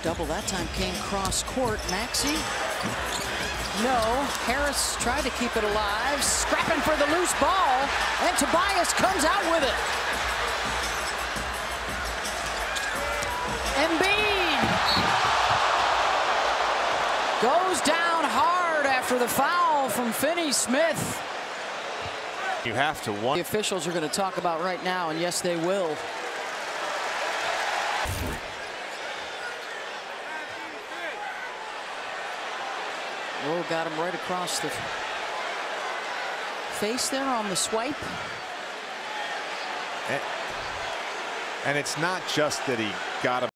Double that time came cross court. Maxey. No. Harris tried to keep it alive. Scrapping for the loose ball. And Tobias comes out with it. Embiid goes down hard after the foul from Finney-Smith. You have to want. The officials are going to talk about right now, and yes, they will. Oh, got him right across the face there on the swipe. And it's not just that he got him.